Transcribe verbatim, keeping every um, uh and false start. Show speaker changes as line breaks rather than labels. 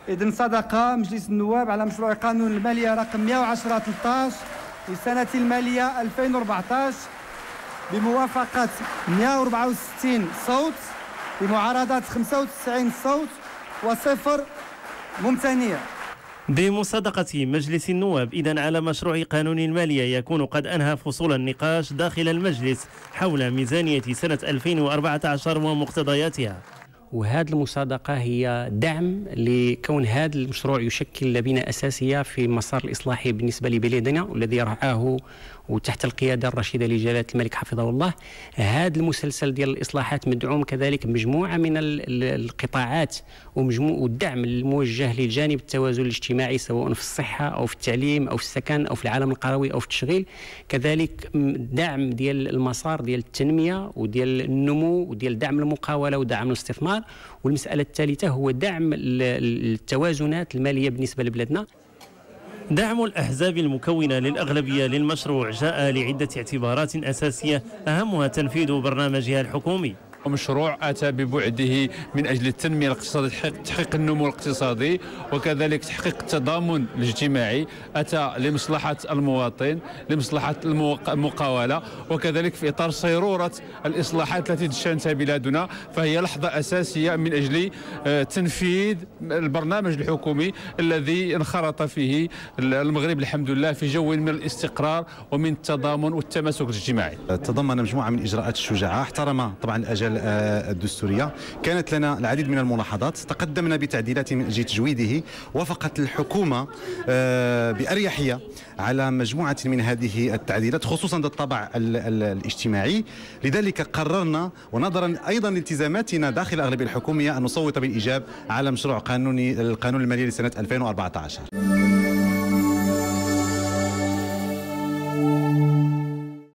إذن صدق مجلس النواب على مشروع قانون المالية رقم مئة وعشرة ثلاثة عشر لسنة المالية ألفين وأربعة عشر بموافقة مئة وأربعة وستين صوت بمعارضة خمسة وتسعين صوت وصفر ممتنية.
بمصادقة مجلس النواب إذن على مشروع قانون المالية يكون قد أنهى فصول النقاش داخل المجلس حول ميزانية سنة ألفين وأربعة عشر ومقتضياتها.
وهذه المصادقة هي دعم لكون هذا المشروع يشكل لبنة أساسية في مسار الإصلاحي بالنسبة لبلادنا والذي رعاه وتحت القيادة الرشيدة لجلالة الملك حفظه الله. هذا المسلسل ديال الإصلاحات مدعوم كذلك مجموعة من القطاعات ومجموع والدعم الموجه للجانب التوازن الاجتماعي سواء في الصحة أو في التعليم أو في السكن أو في العالم القروي أو في التشغيل، كذلك دعم ديال المسار ديال التنمية وديال النمو وديال دعم المقاولة ودعم الاستثمار. والمسألة الثالثة هو دعم التوازنات المالية بالنسبة لبلادنا.
دعم الأحزاب المكونة للأغلبية للمشروع جاء لعدة اعتبارات أساسية أهمها تنفيذ برنامجها الحكومي.
مشروع أتى ببعده من أجل التنمية الاقتصادية، تحقيق النمو الاقتصادي وكذلك تحقيق التضامن الاجتماعي، أتى لمصلحة المواطن لمصلحة المقاولة وكذلك في إطار صيرورة الإصلاحات التي تشهدها بلادنا. فهي لحظة أساسية من أجل تنفيذ البرنامج الحكومي الذي انخرط فيه المغرب الحمد لله في جو من الاستقرار ومن التضامن والتماسك الاجتماعي.
تضمن مجموعة من الإجراءات الشجاعة، احترم طبعا الأجال الدستورية، كانت لنا العديد من الملاحظات، تقدمنا بتعديلات من أجل تجويده. وافقت الحكومة بأريحية على مجموعة من هذه التعديلات خصوصا ذات الطابع الاجتماعي. لذلك قررنا ونظرا أيضا لالتزاماتنا داخل الأغلبية الحكومية أن نصوت بالإيجاب على مشروع قانون القانون المالي لسنة ألفين وأربعة عشر.